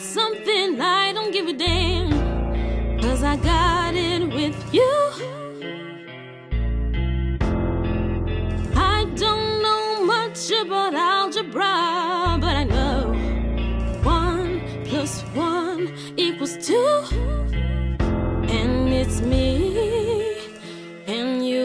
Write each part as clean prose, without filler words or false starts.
something I don't give a damn, 'cause I got it with you. I don't know much about algebra, but I know 1 + 1 = 2, and it's me and you.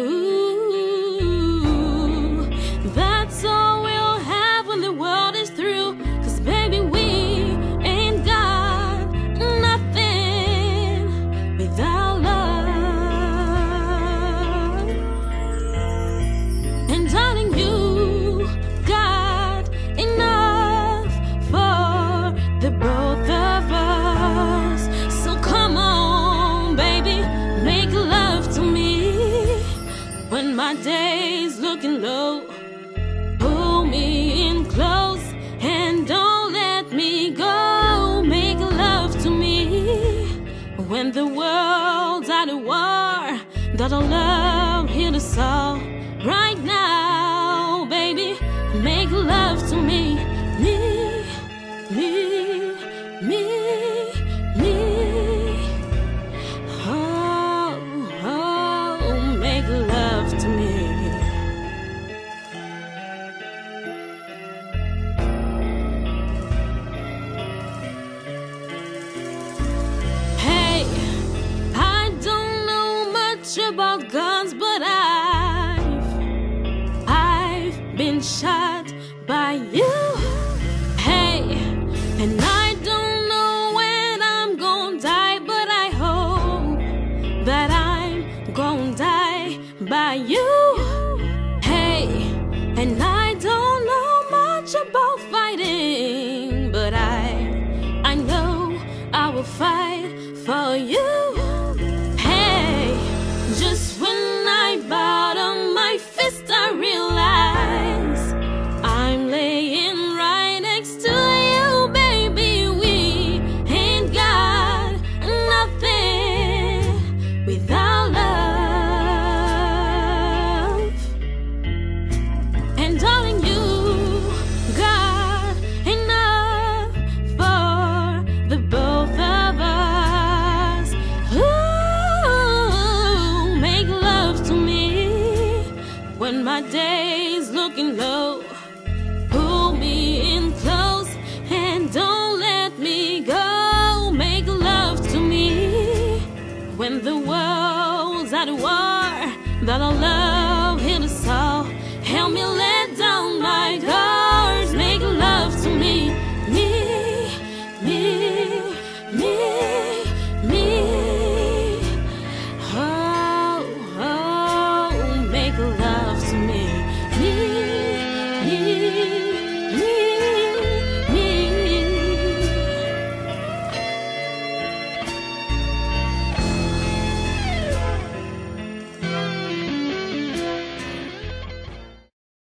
That's all we'll have when the world is through, 'cause baby, we ain't got nothing without love. And darling, you got enough for the both of us. So come on, baby, make love to me when my day's looking low. Pull me in close and don't let me go. Make love to me when the world's at a war. That our love heal us all right now, baby. Make love to me, me, me, me, me. Oh, oh, make love to me. Hey, I don't know much about guns, but I've been shot by you. Hey, and I don't know when I'm gonna die, but I hope that I'm gonna die by you. Hey, and I don't know much about fighting, but I know I will fight for you. Hey, just when I bowed on my fist, I realize I'm laying right next to you, baby. We ain't got nothing without love. And darling, you got enough for the both of us. Ooh, make love to me when my day's looking low. Pull me in close and don't let me go. Make love to me when the world's at war. That our love heal us all. Help me let down my guards. Make love to me, me, me, me, me. Oh, oh, make love to me, me, me.